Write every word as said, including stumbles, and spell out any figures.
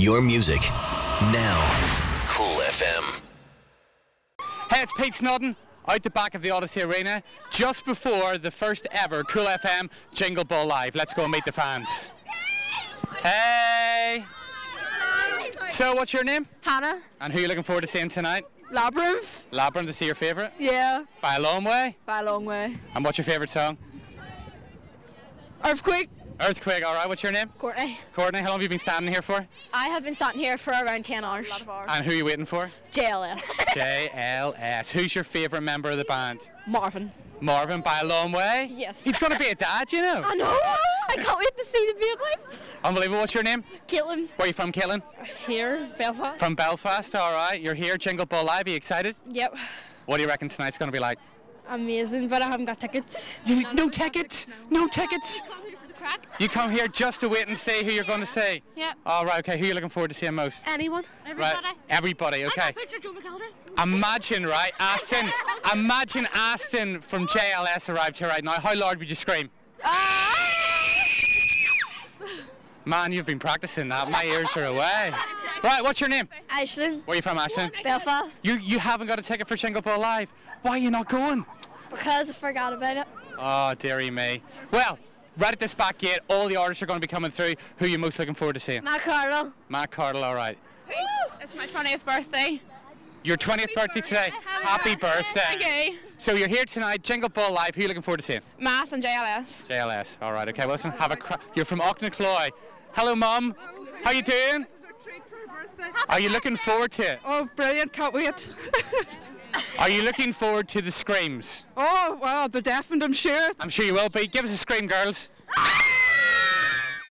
Your music, now. Cool F M. Hey, it's Pete Snodden, out the back of the Odyssey Arena, just before the first ever Cool F M Jingle Ball Live. Let's go and meet the fans. Hey! So, what's your name? Hannah. And who are you looking forward to seeing tonight? Labyrinth. Labyrinth, to see your favourite? Yeah. By a long way? By a long way. And what's your favourite song? Earthquake. Earthquake, alright. What's your name? Courtney. Courtney, how long have you been standing here for? I have been standing here for around ten hours. A lot of hours. And who are you waiting for? J L S. J L S. Who's your favourite member of the band? Marvin. Marvin, by a long way? Yes. He's going to be a dad, you know. I know. I can't wait to see the baby. Unbelievable. What's your name? Caitlin. Where are you from, Caitlin? Here, Belfast. From Belfast, alright. You're here, Jingle Ball Live. Are you excited? Yep. What do you reckon tonight's going to be like? Amazing, but I haven't got tickets. You, no tickets? No tickets? Crack. You come here just to wait and see who you're going to see? Yep. Alright, okay. Who are you looking forward to seeing most? Anyone. Right. Everybody, okay. Imagine, right, Aston, imagine Aston from J L S arrived here right now. How loud would you scream? Ah! Man, you've been practicing that. My ears are away. Right, what's your name? Ashton. Where are you from, Ashton? Belfast. You you haven't got a ticket for Jingle Ball Live. Why are you not going? Because I forgot about it. Oh, dearie me. Well, right at this back gate, all the artists are going to be coming through. Who are you most looking forward to seeing? Matt Cardle. Matt Cardle, all right. It's my twentieth birthday. Your twentieth birthday today. Happy birthday. Okay. So you're here tonight, Jingle Ball Live. Who are you looking forward to seeing? Matt and J L S. J L S. All right, okay. Well, listen, have a cra You're from Aucknacloy. Hello, Mum. How you doing? This is a treat for her birthday. Are you looking forward to it? Oh, brilliant. Can't wait. Are you looking forward to the screams? Oh, well, I'll be deafened, I'm sure. I'm sure you will be. Give us a scream, girls.